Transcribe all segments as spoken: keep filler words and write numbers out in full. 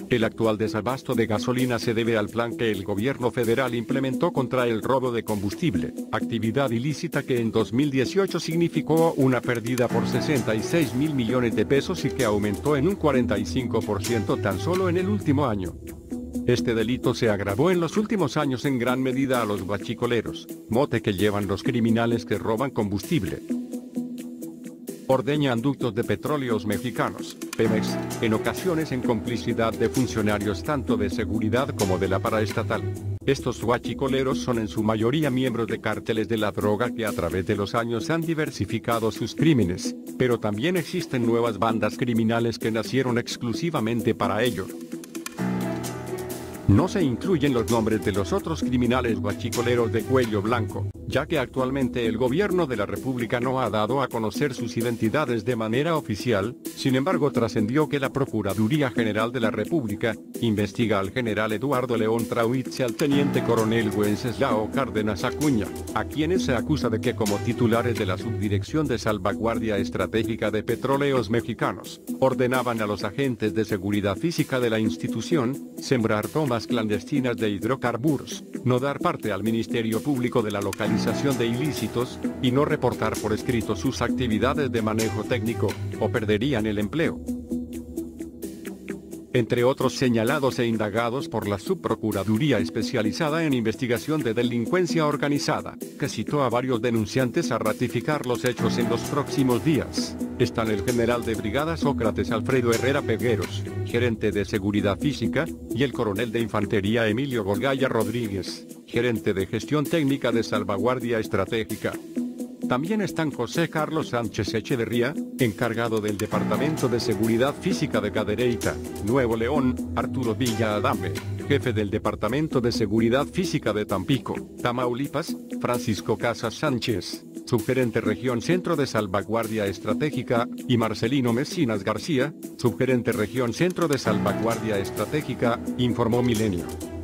El actual desabasto de gasolina se debe al plan que el gobierno federal implementó contra el robo de combustible, actividad ilícita que en dos mil dieciocho significó una pérdida por sesenta y seis mil millones de pesos y que aumentó en un cuarenta y cinco por ciento tan solo en el último año. Este delito se agravó en los últimos años en gran medida a los guachicoleros, mote que llevan los criminales que roban combustible. Ordeñan ductos de petróleos mexicanos, Pemex, en ocasiones en complicidad de funcionarios tanto de seguridad como de la paraestatal. Estos guachicoleros son en su mayoría miembros de cárteles de la droga que a través de los años han diversificado sus crímenes, pero también existen nuevas bandas criminales que nacieron exclusivamente para ello. No se incluyen los nombres de los otros criminales guachicoleros de cuello blanco, ya que actualmente el gobierno de la República no ha dado a conocer sus identidades de manera oficial. Sin embargo, trascendió que la Procuraduría General de la República investiga al general Eduardo León Trauitz y al teniente coronel Wenceslao Cárdenas Acuña, a quienes se acusa de que como titulares de la Subdirección de Salvaguardia Estratégica de Petróleos Mexicanos, ordenaban a los agentes de seguridad física de la institución sembrar tomas clandestinas de hidrocarburos, no dar parte al Ministerio Público de la localización de ilícitos, y no reportar por escrito sus actividades de manejo técnico, o perderían el empleo. Entre otros señalados e indagados por la Subprocuraduría Especializada en Investigación de Delincuencia Organizada, que citó a varios denunciantes a ratificar los hechos en los próximos días, están el general de brigada Sócrates Alfredo Herrera Pegueros, gerente de Seguridad Física, y el coronel de Infantería Emilio Golgaya Rodríguez, gerente de Gestión Técnica de Salvaguardia Estratégica. También están José Carlos Sánchez Echeverría, encargado del Departamento de Seguridad Física de Cadereyta, Nuevo León, Arturo Villa Adame, jefe del Departamento de Seguridad Física de Tampico, Tamaulipas, Francisco Casas Sánchez, subgerente Región Centro de Salvaguardia Estratégica, y Marcelino Mesinas García, subgerente Región Centro de Salvaguardia Estratégica, informó Milenio.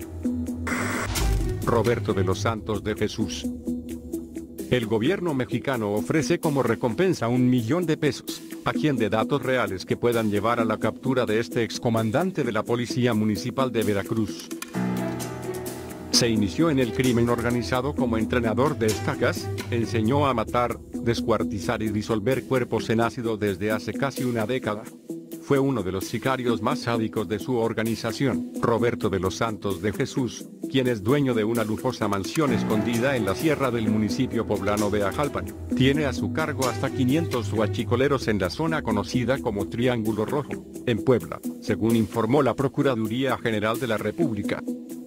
Roberto de los Santos de Jesús. El gobierno mexicano ofrece como recompensa un millón de pesos a quien dé datos reales que puedan llevar a la captura de este excomandante de la Policía Municipal de Veracruz. Se inició en el crimen organizado como entrenador de estacas, enseñó a matar, descuartizar y disolver cuerpos en ácido desde hace casi una década. Fue uno de los sicarios más sádicos de su organización, Roberto de los Santos de Jesús, quien es dueño de una lujosa mansión escondida en la sierra del municipio poblano de Ajalpan. Tiene a su cargo hasta quinientos huachicoleros en la zona conocida como Triángulo Rojo, en Puebla, según informó la Procuraduría General de la República.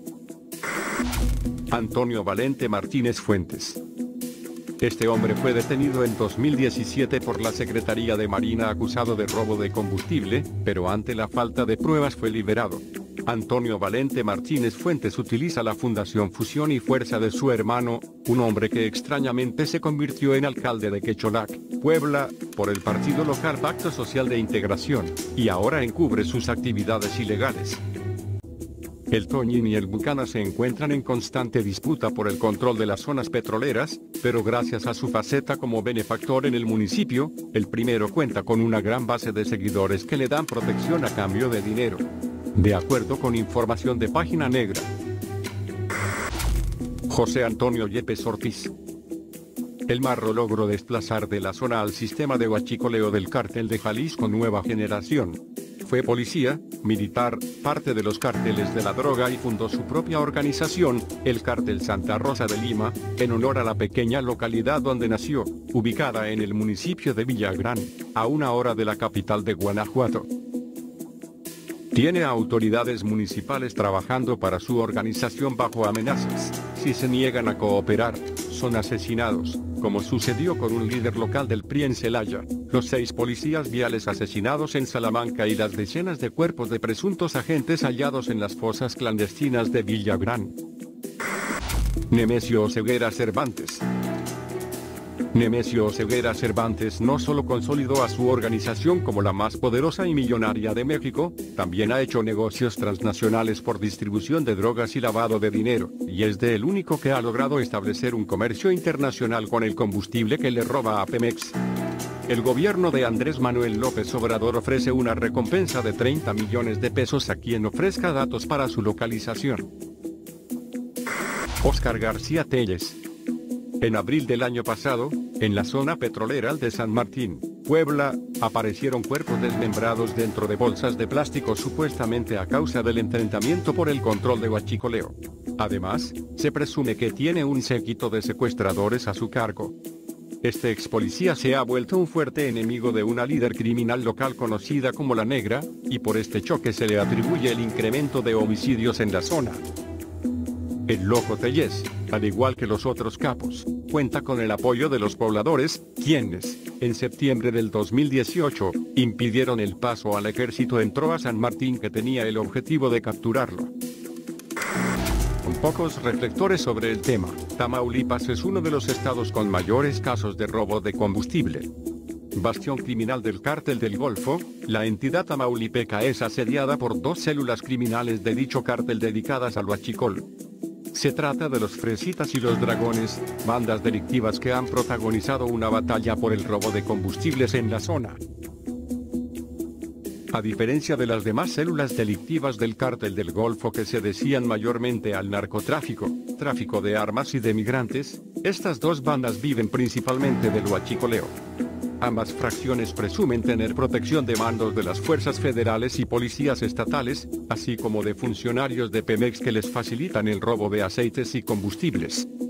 Antonio Valente Martínez Fuentes. Este hombre fue detenido en dos mil diecisiete por la Secretaría de Marina acusado de robo de combustible, pero ante la falta de pruebas fue liberado. Antonio Valente Martínez Fuentes utiliza la Fundación Fusión y Fuerza de su hermano, un hombre que extrañamente se convirtió en alcalde de Quecholac, Puebla, por el partido local Pacto Social de Integración, y ahora encubre sus actividades ilegales. El Toñín y el Bucana se encuentran en constante disputa por el control de las zonas petroleras, pero gracias a su faceta como benefactor en el municipio, el primero cuenta con una gran base de seguidores que le dan protección a cambio de dinero. De acuerdo con información de Página Negra. José Antonio Yepes Ortiz. El Marro logró desplazar de la zona al sistema de huachicoleo del cártel de Jalisco Nueva Generación. Fue policía, militar, parte de los cárteles de la droga y fundó su propia organización, el Cártel Santa Rosa de Lima, en honor a la pequeña localidad donde nació, ubicada en el municipio de Villagrán, a una hora de la capital de Guanajuato. Tiene a autoridades municipales trabajando para su organización bajo amenazas. Si se niegan a cooperar, son asesinados, como sucedió con un líder local del P R I en Celaya, los seis policías viales asesinados en Salamanca y las decenas de cuerpos de presuntos agentes hallados en las fosas clandestinas de Villagrán. Nemesio Oseguera Cervantes. Nemesio Oseguera Cervantes no solo consolidó a su organización como la más poderosa y millonaria de México, también ha hecho negocios transnacionales por distribución de drogas y lavado de dinero, y es de el único que ha logrado establecer un comercio internacional con el combustible que le roba a Pemex. El gobierno de Andrés Manuel López Obrador ofrece una recompensa de treinta millones de pesos a quien ofrezca datos para su localización. Óscar García Telles. En abril del año pasado, en la zona petrolera de San Martín, Puebla, aparecieron cuerpos desmembrados dentro de bolsas de plástico supuestamente a causa del enfrentamiento por el control de huachicoleo. Además, se presume que tiene un séquito de secuestradores a su cargo. Este ex policía se ha vuelto un fuerte enemigo de una líder criminal local conocida como La Negra, y por este choque se le atribuye el incremento de homicidios en la zona. El Loco Telles, al igual que los otros capos, cuenta con el apoyo de los pobladores, quienes, en septiembre del dos mil dieciocho, impidieron el paso al ejército entró a San Martín que tenía el objetivo de capturarlo. Con pocos reflectores sobre el tema, Tamaulipas es uno de los estados con mayores casos de robo de combustible. Bastión criminal del Cártel del Golfo, la entidad tamaulipeca es asediada por dos células criminales de dicho cártel dedicadas al huachicol. Se trata de los Fresitas y los Dragones, bandas delictivas que han protagonizado una batalla por el robo de combustibles en la zona. A diferencia de las demás células delictivas del Cártel del Golfo que se decían mayormente al narcotráfico, tráfico de armas y de migrantes, estas dos bandas viven principalmente del huachicoleo. Ambas fracciones presumen tener protección de mandos de las fuerzas federales y policías estatales, así como de funcionarios de Pemex que les facilitan el robo de aceites y combustibles.